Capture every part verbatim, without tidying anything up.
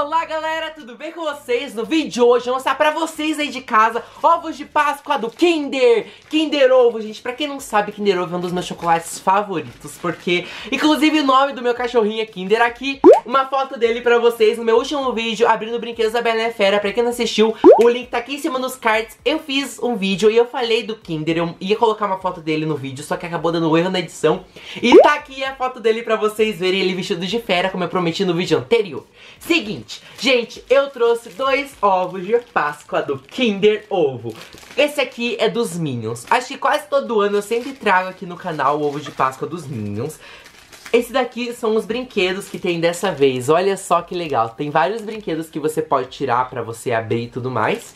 Olá galera, tudo bem com vocês? No vídeo de hoje eu vou mostrar pra vocês aí de casa ovos de Páscoa do Kinder Kinder Ovo, gente. Pra quem não sabe, Kinder Ovo é um dos meus chocolates favoritos, porque inclusive o nome do meu cachorrinho é Kinder. Aqui uma foto dele pra vocês no meu último vídeo abrindo brinquedos da Bela e a Fera. Pra quem não assistiu, o link tá aqui em cima nos cards. Eu fiz um vídeo e eu falei do Kinder, eu ia colocar uma foto dele no vídeo, só que acabou dando erro na edição. E tá aqui a foto dele pra vocês verem ele vestido de fera, como eu prometi no vídeo anterior. Seguinte, gente, eu trouxe dois ovos de Páscoa do Kinder Ovo. Esse aqui é dos Minions. Acho que quase todo ano eu sempre trago aqui no canal o ovo de Páscoa dos Minions. Esse daqui são os brinquedos que tem dessa vez. Olha só que legal. Tem vários brinquedos que você pode tirar pra você abrir e tudo mais.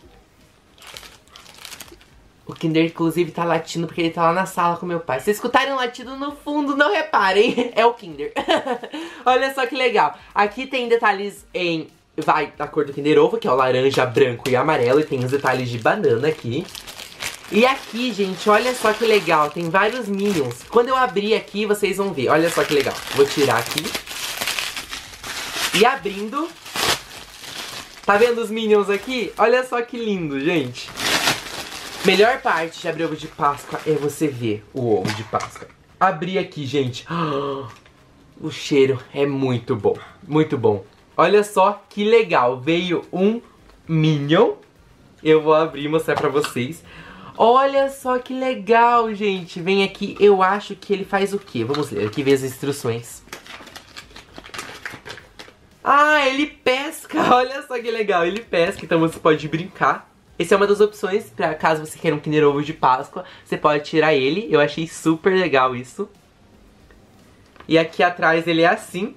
O Kinder, inclusive, tá latindo porque ele tá lá na sala com meu pai. Se vocês escutarem um latido no fundo, não reparem. É o Kinder. Olha só que legal. Aqui tem detalhes em... vai da cor do Kinder Ovo, que é o laranja, branco e amarelo. E tem os detalhes de banana aqui. E aqui, gente, olha só que legal. Tem vários Minions. Quando eu abrir aqui, vocês vão ver. Olha só que legal. Vou tirar aqui. E abrindo... tá vendo os Minions aqui? Olha só que lindo, gente. Melhor parte de abrir ovo de Páscoa é você ver o ovo de Páscoa. Abri aqui, gente. O cheiro é muito bom. Muito bom. Olha só que legal. Veio um Minion. Eu vou abrir e mostrar pra vocês. Olha só que legal, gente. Vem aqui. Eu acho que ele faz o quê? Vamos ler. Aqui vem as instruções. Ah, ele pesca. Olha só que legal. Ele pesca, então você pode brincar. Essa é uma das opções, pra caso você queira um Kinder Ovo de Páscoa, você pode tirar ele. Eu achei super legal isso. E aqui atrás ele é assim.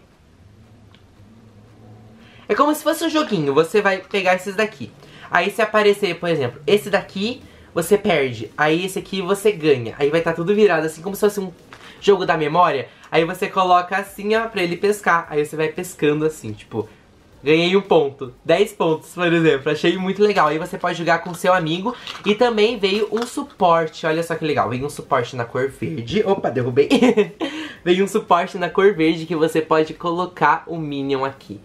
É como se fosse um joguinho, você vai pegar esses daqui. Aí se aparecer, por exemplo, esse daqui, você perde. Aí esse aqui você ganha. Aí vai estar tudo virado, assim como se fosse um jogo da memória. Aí você coloca assim, ó, pra ele pescar. Aí você vai pescando assim, tipo... ganhei um ponto, dez pontos, por exemplo. Achei muito legal. Aí você pode jogar com seu amigo. E também veio um suporte. Olha só que legal, veio um suporte na cor verde. Opa, derrubei. Veio um suporte na cor verde que você pode colocar o Minion aqui.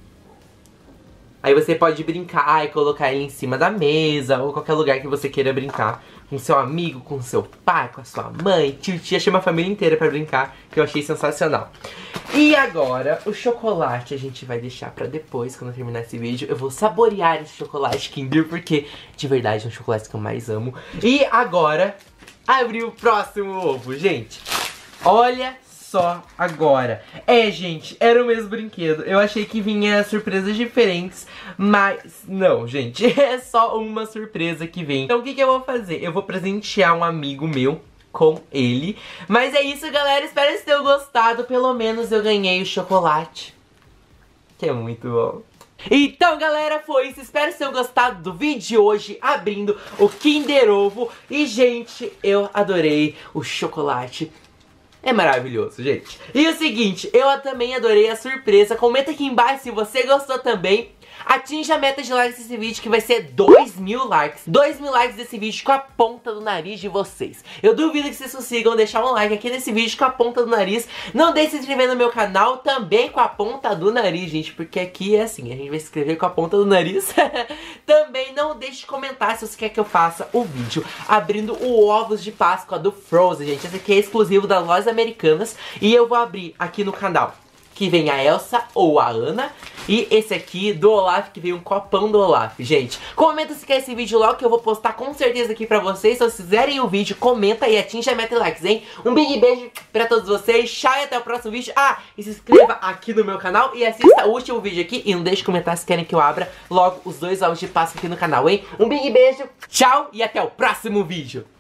Aí você pode brincar e colocar ele em cima da mesa, ou qualquer lugar que você queira brincar. Com seu amigo, com seu pai, com a sua mãe, tio, tia, chama a família inteira pra brincar, que eu achei sensacional. E agora, o chocolate a gente vai deixar pra depois, quando eu terminar esse vídeo. Eu vou saborear esse chocolate Kinder, porque de verdade é um chocolate que eu mais amo. E agora, abrir o próximo ovo, gente. Olha só agora. É, gente, era o mesmo brinquedo. Eu achei que vinha surpresas diferentes, mas não, gente. É só uma surpresa que vem. Então o que que eu vou fazer? Eu vou presentear um amigo meu com ele. Mas é isso, galera. Espero que vocês tenham gostado. Pelo menos eu ganhei o chocolate, que é muito bom. Então, galera, foi isso. Espero que vocês tenham gostado do vídeo de hoje, abrindo o Kinder Ovo. E, gente, eu adorei o chocolate. É maravilhoso, gente. E o seguinte, eu também adorei a surpresa. Comenta aqui embaixo se você gostou também. Atinja a meta de likes desse vídeo, que vai ser dois mil likes. dois mil likes desse vídeo com a ponta do nariz de vocês. Eu duvido que vocês consigam deixar um like aqui nesse vídeo com a ponta do nariz. Não deixe de se inscrever no meu canal também com a ponta do nariz, gente, porque aqui é assim, a gente vai se inscrever com a ponta do nariz. Também não deixe de comentar se você quer que eu faça o vídeo abrindo o ovos de Páscoa do Frozen, gente. Esse aqui é exclusivo das lojas americanas e eu vou abrir aqui no canal que vem a Elsa ou a Ana. E esse aqui do Olaf, que vem um copão do Olaf, gente. Comenta se quer esse vídeo logo, que eu vou postar com certeza aqui pra vocês. Se vocês fizerem o vídeo, comenta e atinja a meta de likes, hein? Um big beijo pra todos vocês. Tchau e até o próximo vídeo. Ah, e se inscreva aqui no meu canal e assista o último vídeo aqui. E não deixe de comentar se querem que eu abra logo os dois ovos de Páscoa aqui no canal, hein? Um big beijo, tchau e até o próximo vídeo.